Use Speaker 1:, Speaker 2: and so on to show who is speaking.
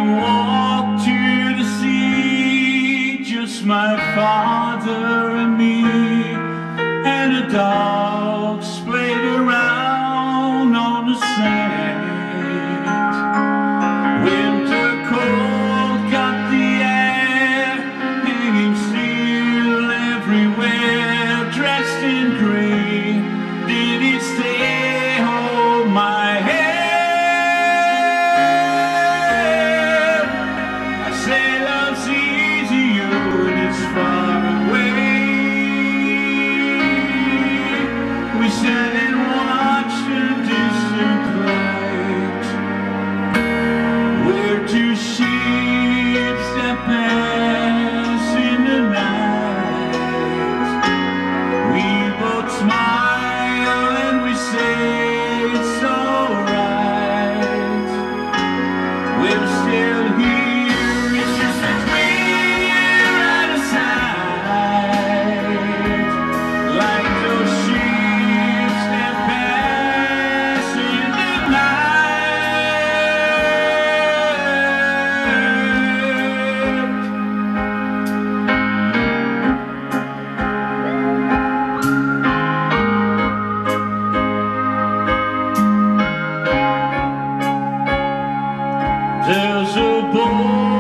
Speaker 1: walked to the sea, just my father and me, and the dogs played around on the sand. Winter cold got the air hanging still everywhere, dressed in gray. Did he stay hold my hand? I say love's easier when it's far away. We sat and watched the distant light, where two ships that pass in the night. We both smile and we say it's alright. We're still here, it's just that we're out of sight, like those ships that pass in the night. There's a boat